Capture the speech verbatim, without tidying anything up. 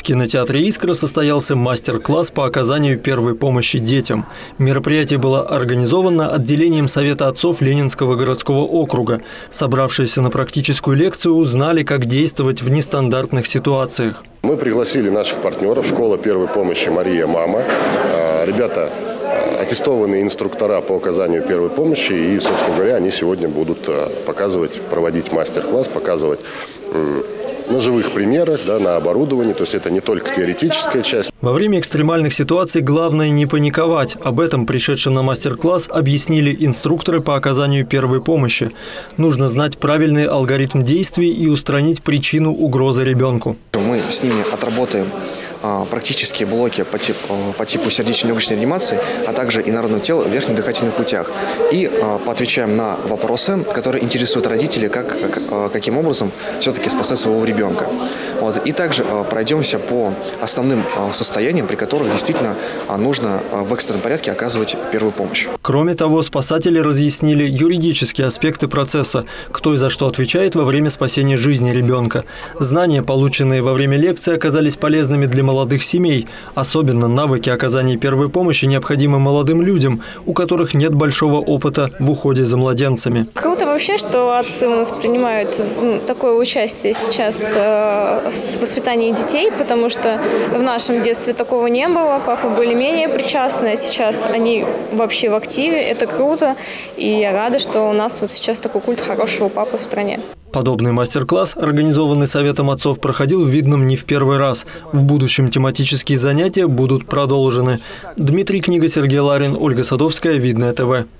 кинотеатре «Искра» состоялся мастер-класс по оказанию первой помощи детям. Мероприятие было организовано отделением Совета отцов Ленинского городского округа. Собравшиеся на практическую лекцию узнали, как действовать в нестандартных ситуациях. Мы пригласили наших партнеров, школа первой помощи «Мария Мама». Ребята аттестованные инструктора по оказанию первой помощи, и, собственно говоря, они сегодня будут показывать, проводить мастер-класс, показывать на живых примерах, да, на оборудовании, то есть это не только теоретическая часть. Во время экстремальных ситуаций главное не паниковать. Об этом пришедшим на мастер-класс объяснили инструкторы по оказанию первой помощи. Нужно знать правильный алгоритм действий и устранить причину угрозы ребенку. Мы с ними отработаем практические блоки по типу, по типу сердечно-легочной реанимации, а также инородного тела в верхних дыхательных путях. И поотвечаем на вопросы, которые интересуют родителей, как, как, каким образом все-таки спасать своего ребенка. Вот. И также пройдемся по основным состояниям, при которых действительно нужно в экстренном порядке оказывать первую помощь. Кроме того, спасатели разъяснили юридические аспекты процесса, кто и за что отвечает во время спасения жизни ребенка. Знания, полученные во время лекции, оказались полезными для молодых семей. Особенно навыки оказания первой помощи необходимы молодым людям, у которых нет большого опыта в уходе за младенцами. Круто вообще, что отцы у нас принимают такое участие сейчас э, в воспитании детей, потому что в нашем детстве такого не было. Папы были менее причастны, а сейчас они вообще в активе. Это круто, и я рада, что у нас вот сейчас такой культ хорошего папы в стране. Подобный мастер-класс, организованный Советом отцов, проходил в Видном не в первый раз. В будущем тематические занятия будут продолжены. Дмитрий Книга, Сергей Ларин, Ольга Садовская, Видное ТВ.